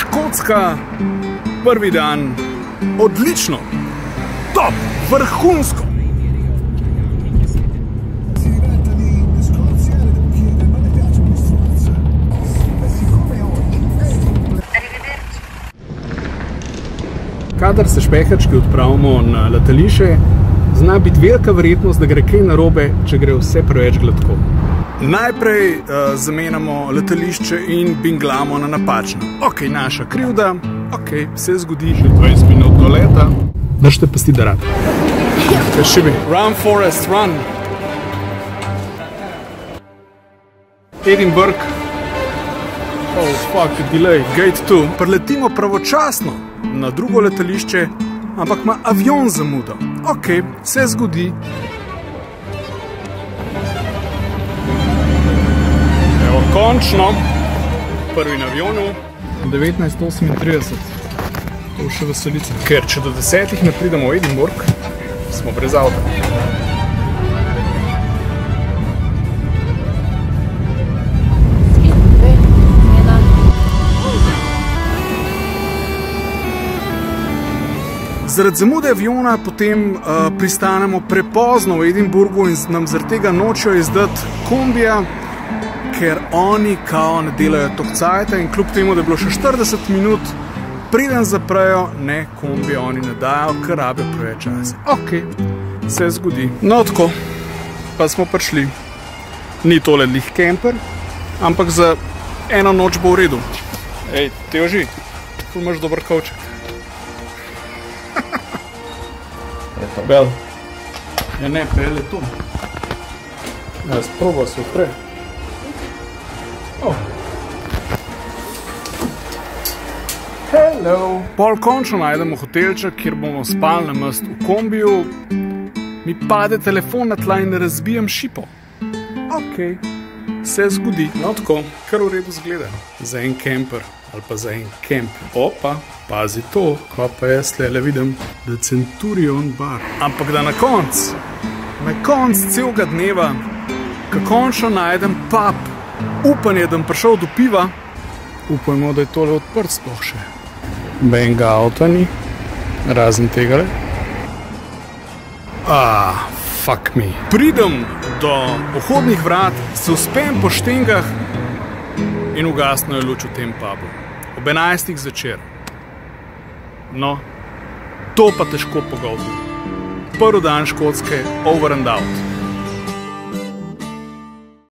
Škotska, prvi dan, odlično, top, vrhunsko. Kadar se špehački odpravimo na letališče, zna biti velika verjetnost, da gre kaj narobe, če gre vse preveč gladko. Najprej zamenjamo letališče in binglamo na napačno. Ok, naša krivda, ok, vse zgodi, že 20 minut do leta. Držite pasti, da rad. Kaj šibi? Run, Forest, run! Edinburgh. Oh, fuck, delay. Gate 2. Preletimo pravočasno na drugo letališče, ampak ima avion zamudo. Ok, vse zgodi. Evo, končno. Prvi na avionu. 19:38. To še veselica. Ker če do 10 ne pridemo v Edinburgh, smo brez avta. Zaradi zamude aviona potem pristanemo prepozno v Edinburgu in nam zaradi tega nočejo izdati kombija, ker oni kao ne delajo toliko cajta in kljub temu, da je bilo še 40 minut, preden zaprejo, ne, kombija oni ne dajo, ker rabijo preveč časa. Ok, se zgodi. No tako, pa smo prišli. Ni tole lih kemper, ampak za eno noč bo v redu. Ej, Teoži, tu imaš dober kovček. Bel. Ja ne, Bel je tu. Jaz proba se odpre. Oh. Hello. Pol končno najdemo hotelček, kjer bomo spali na mestu v kombiju. Mi pade telefon na tla in razbijem šipo. Ok, se zgodi. No tako, kar v redu zgleda. Za en kemper ali pa za en kemp. Opa, pazi to, ko pa jaz tlele vidim, da Centurion bar. Ampak da na konc celega dneva, ko končno najdem pub, upanje, da bom prišel do piva, upajmo, da je tole odprt sploh še. Benga avta ni, razen tegale. Fuck me. Pridem do vhodnih vrat, se uspem po štengah in ugasno je luč v tem pubu. Ob 11 zvečer. No, to pa težko pogoltim. Prvi dan Škotske, over and out.